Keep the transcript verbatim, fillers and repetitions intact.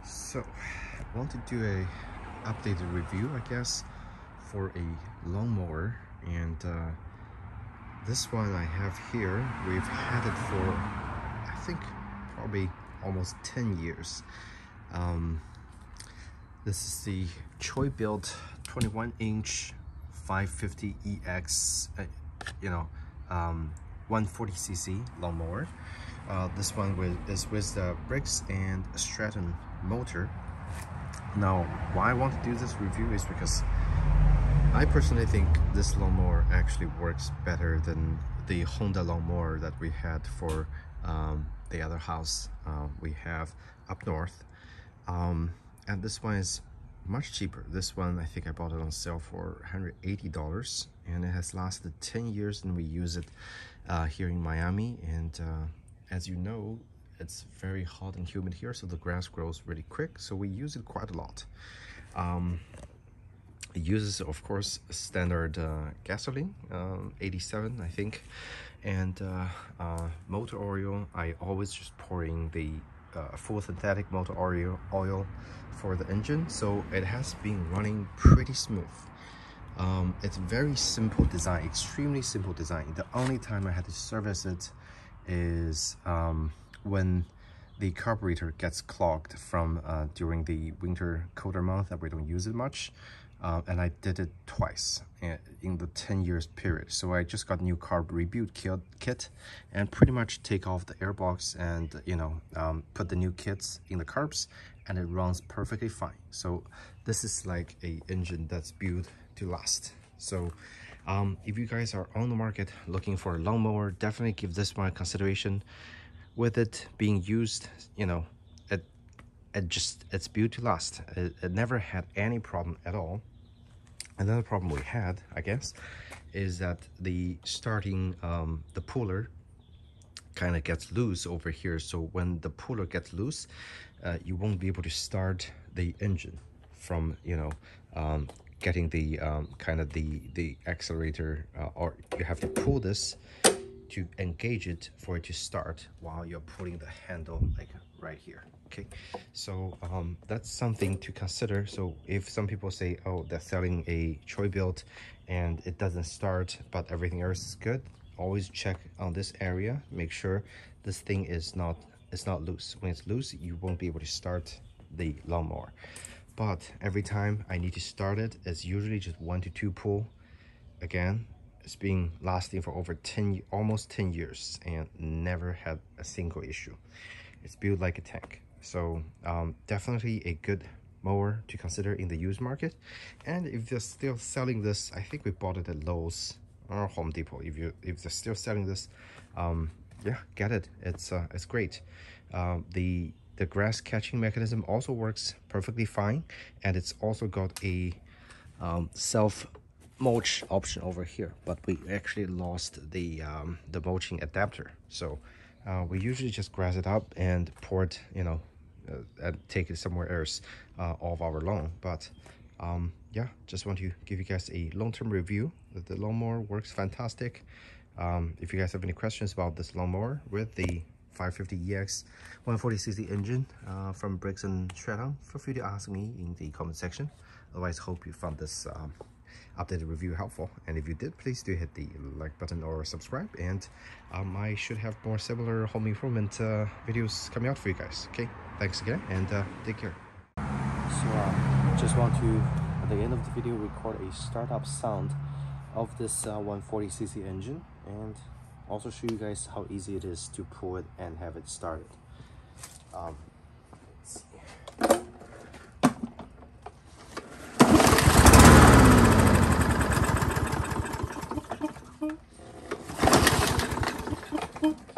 So, I want to do a updated review, I guess, for a lawnmower, and uh, this one I have here, we've had it for, I think, probably almost ten years. Um, this is the Bilt twenty-one inch five fifty E X, uh, you know, um, one forty c c lawnmower. Uh, this one with, is with the Briggs and Stratton motor. Now, why I want to do this review is because I personally think this lawnmower actually works better than the Honda lawnmower that we had for um, the other house uh, we have up north. Um, and this one is much cheaper. This one, I think I bought it on sale for one hundred eighty dollars, and it has lasted ten years, and we use it uh, here in Miami. And uh, as you know, it's very hot and humid here, so the grass grows really quick, so we use it quite a lot. Um, it uses, of course, standard uh, gasoline, um, eighty-seven, I think, and uh, uh, motor oil. I always just pour in the uh, full synthetic motor oil oil for the engine, so it has been running pretty smooth. Um, it's very simple design, extremely simple design. The only time I had to service it is um, when the carburetor gets clogged from uh, during the winter colder month that we don't use it much, uh, and I did it twice in the ten years period. So I just got new carb rebuild kit and pretty much take off the airbox and you know um, put the new kits in the carbs, and it runs perfectly fine. So this is like a engine that's built to last. So um, if you guys are on the market looking for a lawnmower, definitely give this one a consideration. With it being used, you know, it it just it's built to last. It, it never had any problem at all. Another problem we had, I guess, is that the starting um, the puller kind of gets loose over here. So when the puller gets loose, uh, you won't be able to start the engine from you know um, getting the um, kind of the the accelerator, uh, or you have to pull this to engage it for it to start while you're pulling the handle like right here. Okay, so um, that's something to consider. So if some people say, oh, they're selling a Bilt and it doesn't start but everything else is good, always check on this area, make sure this thing is not it's not loose. When it's loose, you won't be able to start the lawnmower. But every time I need to start it, it's usually just one to two pull. Again, it's been lasting for over ten, almost ten years, and never had a single issue. It's built like a tank. So um, definitely a good mower to consider in the used market. And if they're still selling this, I think we bought it at Lowe's or Home Depot. If you if they're still selling this, um, yeah, get it. It's uh, it's great. Uh, the the grass catching mechanism also works perfectly fine, and it's also got a um, self mulch option over here, but we actually lost the um, the mulching adapter, so uh, we usually just grass it up and pour it, you know, uh, and take it somewhere else uh, off our lawn. But um, yeah, just want to give you guys a long-term review that the lawnmower works fantastic. Um, if you guys have any questions about this lawnmower with the five fifty E X one forty c c engine uh, from Briggs and Stratton, feel free to ask me in the comment section. Otherwise, hope you found this um, updated review helpful, and if you did, please do hit the like button or subscribe, and um, I should have more similar home improvement uh, videos coming out for you guys. Okay, thanks again, and uh, take care. So uh, just want to, at the end of the video, record a startup sound of this uh, one forty c c engine, and also show you guys how easy it is to pull it and have it started. Um, let's see.